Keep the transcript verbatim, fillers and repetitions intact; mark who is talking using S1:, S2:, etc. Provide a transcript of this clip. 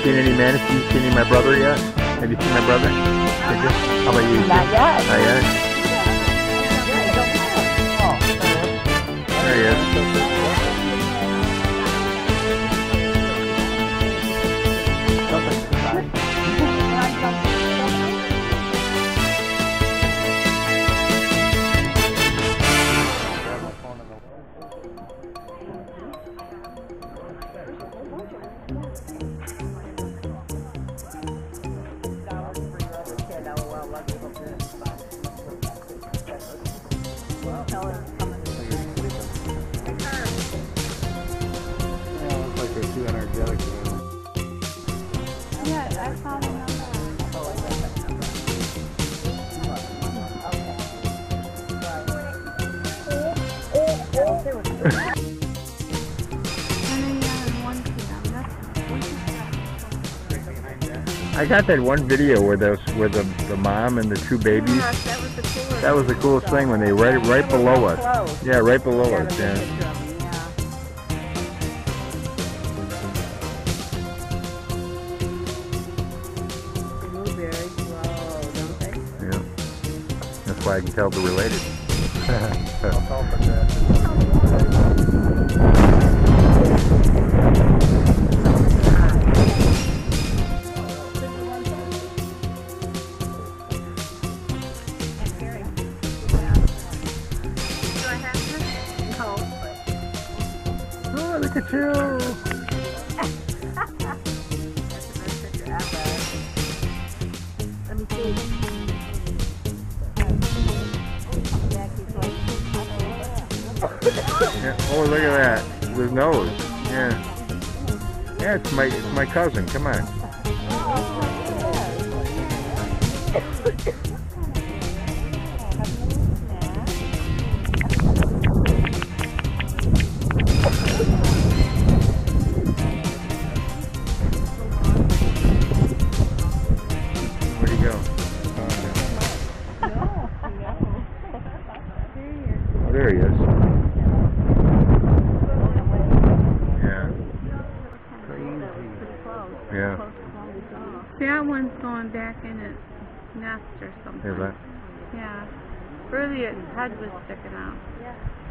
S1: seen any manatees? You seen any of my brother yet? Have you seen my brother? Did you? How about you?
S2: Not yet.
S1: Not yet? There he is. Too energetic.
S2: Yeah, I saw the number.
S1: I got that one video where those where the the mom and the two babies.
S2: Yes, that was the coolest.
S1: That was the coolest thing when they right right below us.
S2: Close.
S1: Yeah, right below us. Yeah. Yeah, that's why I can tell they're related. Oh, look at you!
S2: Let me see.
S1: Yeah. Oh, look at that. His nose. Yeah. Yeah, it's my it's my cousin. Come on. Where'd he go? Oh, there he is. Yeah.
S2: That one's going back in its nest or something.
S1: Here's that.
S2: Yeah. Early its head was sticking out. Yeah.